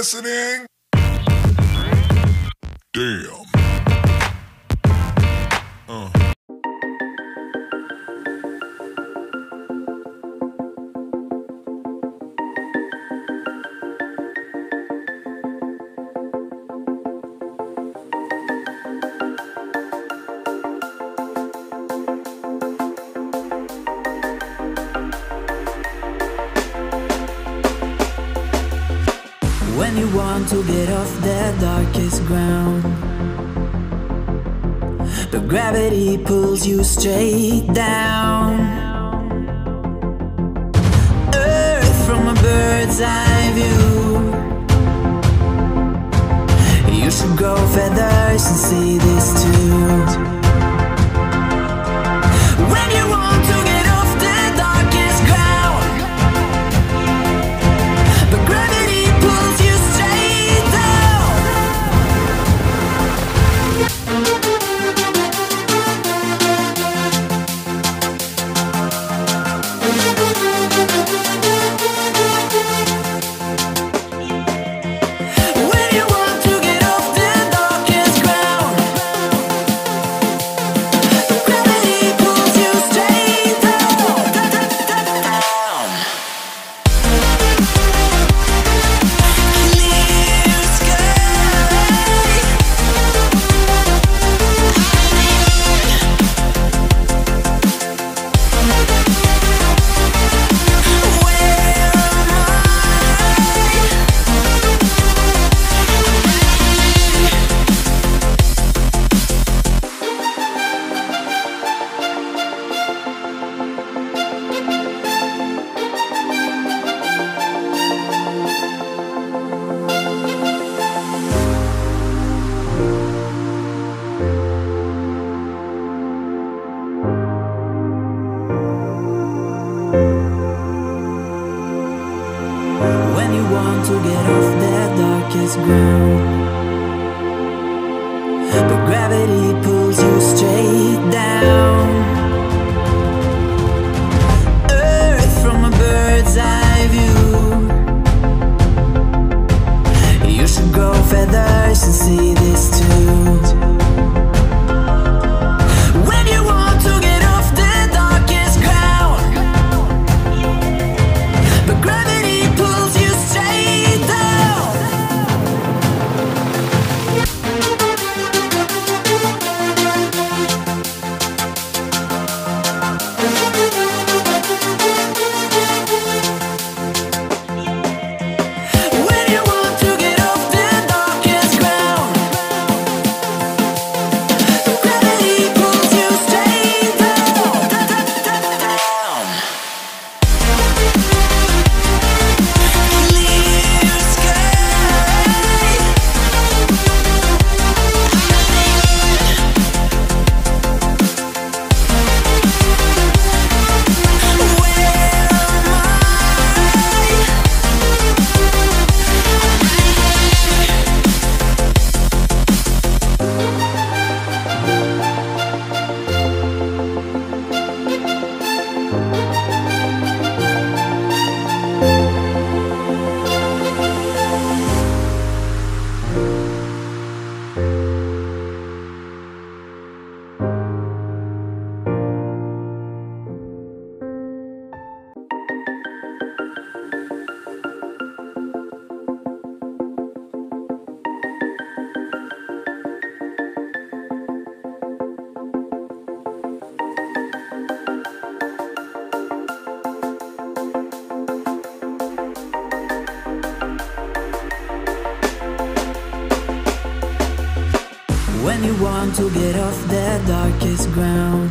listening? Damn. When you want to get off the darkest ground, but gravity pulls you straight down. Earth from a bird's eye view. You should grow feathers and see this too. When you want to get off the darkest ground, but gravity pulls you straight down. When you want to get off the darkest ground, but gravity pulls you straight down, down. Clear sky. When you want to get off the darkest ground, but gravity pulls you straight down. Earth from a bird's eye view. You should grow feathers and see this too. When you want to get off the darkest ground, but gravity pulls you straight down. When you want to get off the darkest ground, but gravity pulls you straight down, down. Clear sky. When you want to get off the darkest ground,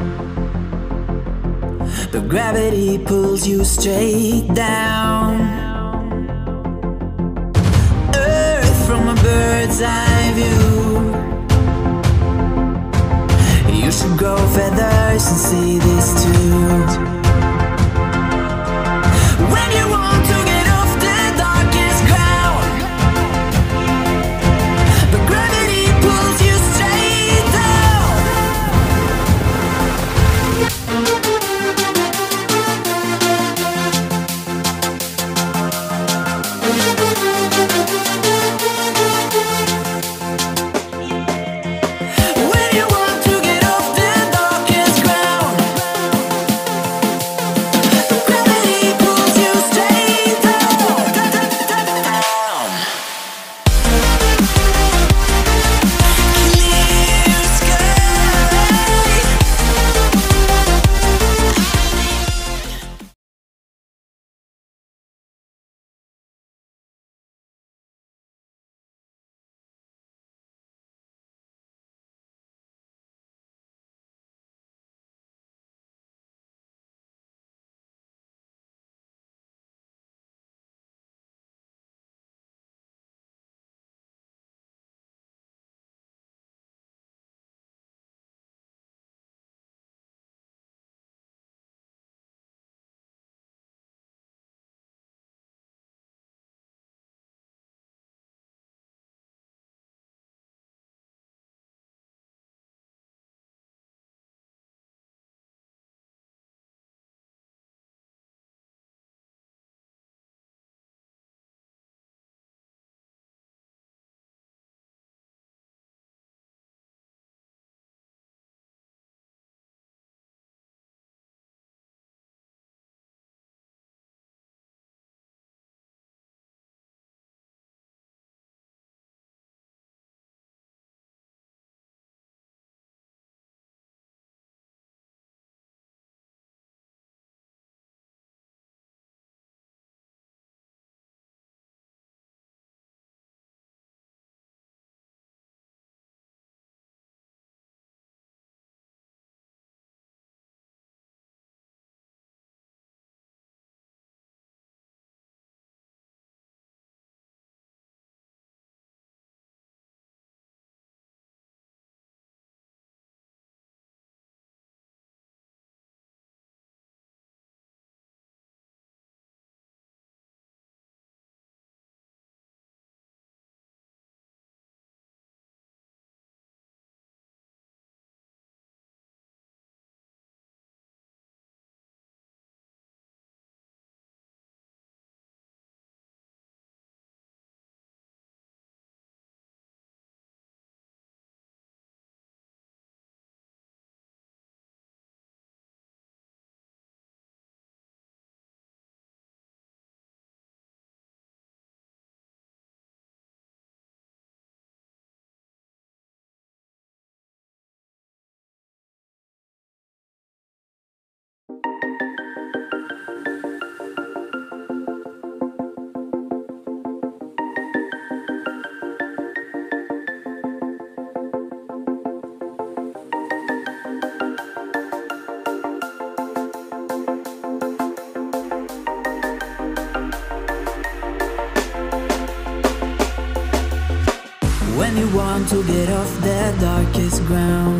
but gravity pulls you straight down. Earth from a bird's eye view. You should grow feathers and see this too. When you want to get off the darkest ground, but gravity pulls you straight down. When you want to get off the darkest ground,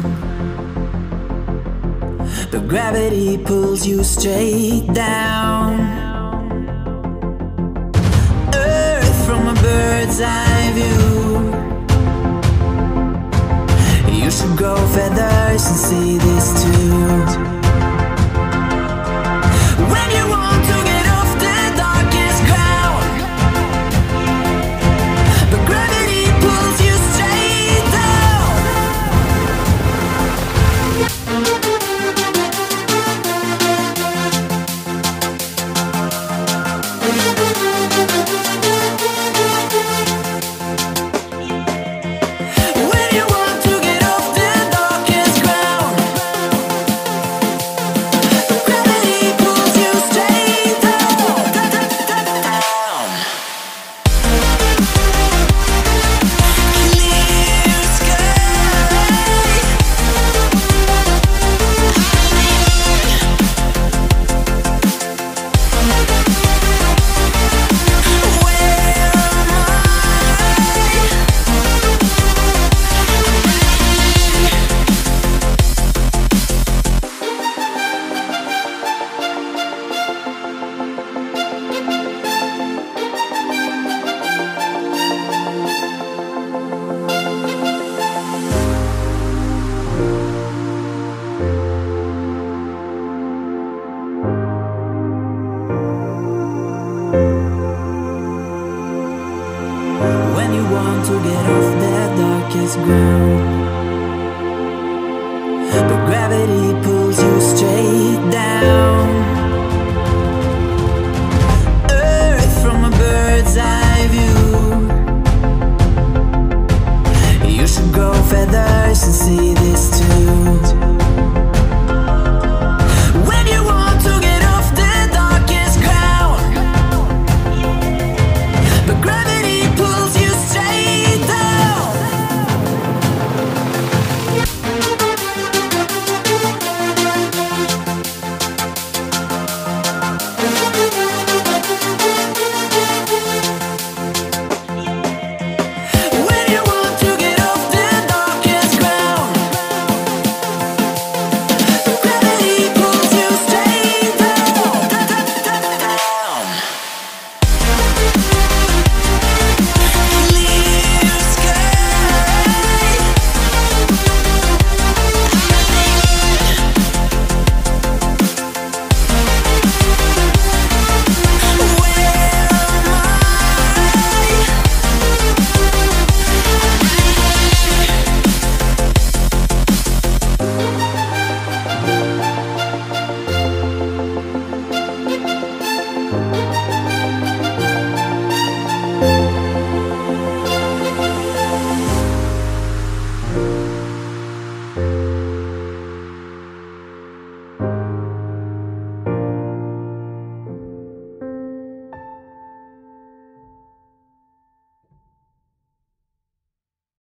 but gravity pulls you straight down. Earth from a bird's eye view. You should grow feathers and see this too. When you want to get off the darkest ground, but gravity pulls you straight down. When you want to get off the darkest ground, but gravity pulls you straight down. Clear sky. When you want to get off the darkest ground, but gravity pulls you straight down. Earth from a bird's eye view. You should grow feathers and see